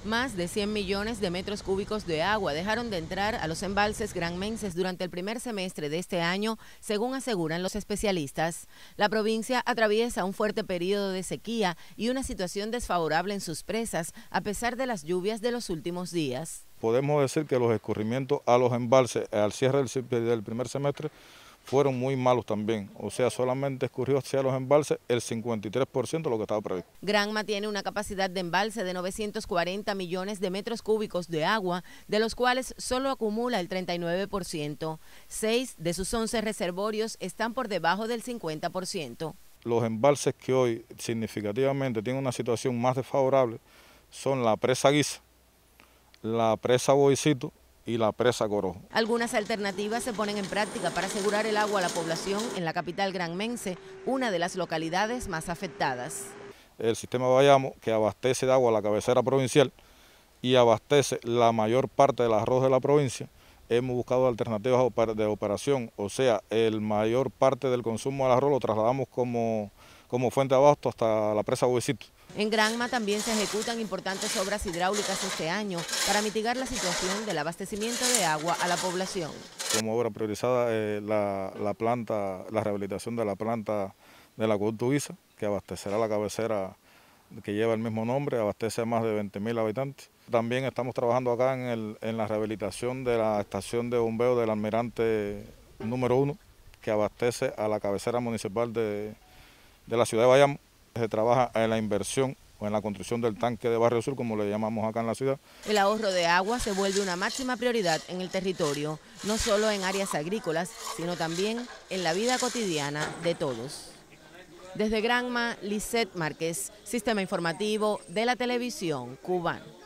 Más de 100 millones de metros cúbicos de agua dejaron de entrar a los embalses granmenses durante el primer semestre de este año, según aseguran los especialistas. La provincia atraviesa un fuerte periodo de sequía y una situación desfavorable en sus presas, a pesar de las lluvias de los últimos días. Podemos decir que los escurrimientos a los embalses al cierre del primer semestre fueron muy malos también, o sea, solamente escurrió hacia los embalses el 53% de lo que estaba previsto. Granma tiene una capacidad de embalse de 940 millones de metros cúbicos de agua, de los cuales solo acumula el 39%. 6 de sus 11 reservorios están por debajo del 50%. Los embalses que hoy significativamente tienen una situación más desfavorable son la presa Guisa, la presa Boicito y la presa Corojo. Algunas alternativas se ponen en práctica para asegurar el agua a la población en la capital granmense, una de las localidades más afectadas. El sistema Bayamo, que abastece de agua a la cabecera provincial y abastece la mayor parte del arroz de la provincia, hemos buscado alternativas de operación, o sea, el mayor parte del consumo del arroz lo trasladamos como fuente de abasto hasta la presa Boicito. En Granma también se ejecutan importantes obras hidráulicas este año para mitigar la situación del abastecimiento de agua a la población. Como obra priorizada la rehabilitación de la planta del acueducto Guisa, que abastecerá la cabecera que lleva el mismo nombre, abastece a más de 20.000 habitantes. También estamos trabajando acá en la rehabilitación de la estación de bombeo del Almirante número 1, que abastece a la cabecera municipal de la ciudad de Bayamo. Se trabaja en la inversión o en la construcción del tanque de Barrio Sur, como le llamamos acá en la ciudad. El ahorro de agua se vuelve una máxima prioridad en el territorio, no solo en áreas agrícolas, sino también en la vida cotidiana de todos. Desde Granma, Lisette Márquez, Sistema Informativo de la Televisión Cubana.